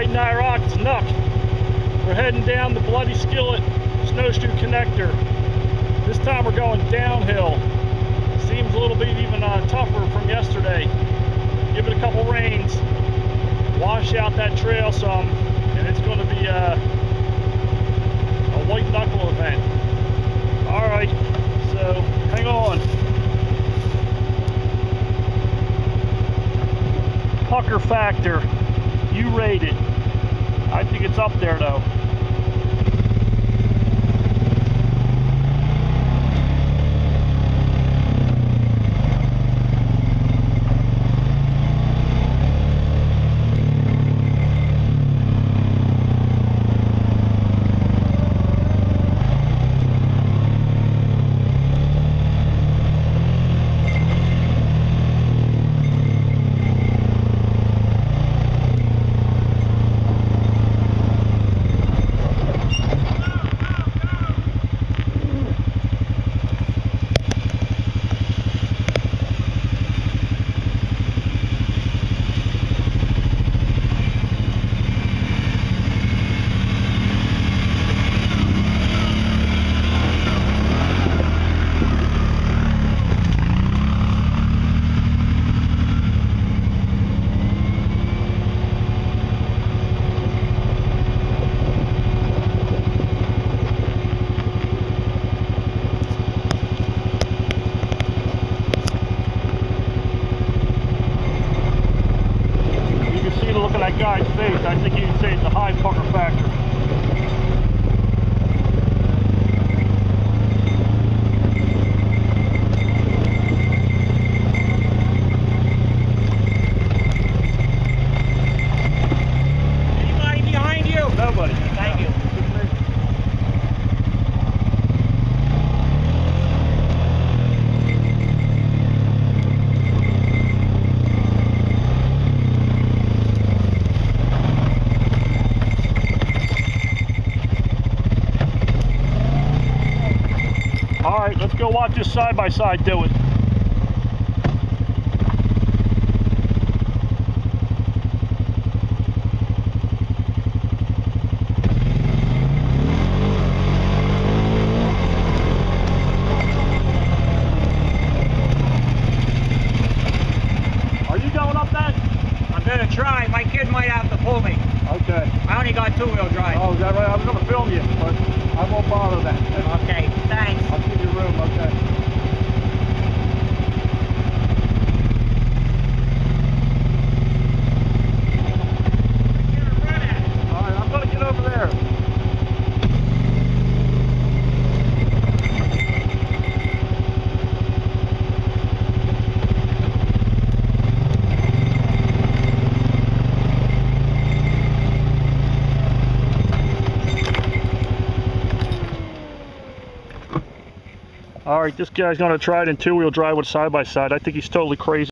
Alright, Nyrock, it's Nuck. We're heading down the Bloody Skillet Snowshoe Connector. This time we're going downhill. Seems a little bit even tougher from yesterday. Give it a couple rains, wash out that trail some, and it's going to be a white knuckle event. Alright, so hang on. Pucker factor, you rate it. I think it's up there though. Look at that guy's face. I think you can say it's a high pucker factor. Anybody behind you? Nobody. Thank you. Alright, let's go watch this side-by-side do it. Are you going up that? I'm going to try. My kid might have to pull me. Okay. I only got two-wheel drive. Oh, is that right? I was going to film you, but I won't bother that. Okay, thanks. I'll give you room, okay. Alright, I'm going to get over there. Alright, this guy's going to try it in two-wheel drive with side-by-side. I think he's totally crazy.